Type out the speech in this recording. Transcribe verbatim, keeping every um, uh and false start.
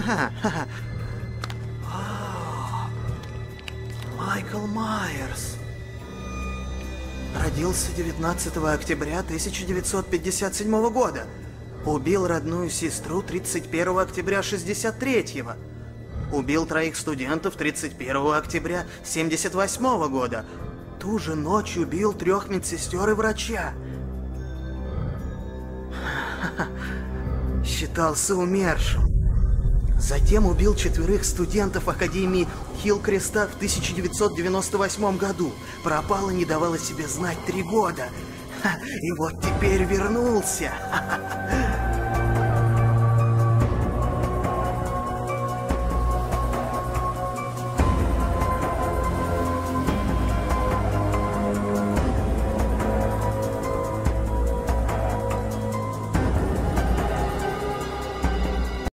Майкл Майерс. Родился девятнадцатого октября тысяча девятьсот пятьдесят седьмого года. Убил родную сестру тридцать первого октября шестьдесят третьего. Убил троих студентов тридцать первого октября семьдесят восьмого года. Ту же ночь убил трех медсестер и врача. Считался умершим. Затем убил четверых студентов Академии Хиллкреста в тысяча девятьсот девяносто восьмом году. Пропал и не давал о себе знать три года. И вот теперь вернулся.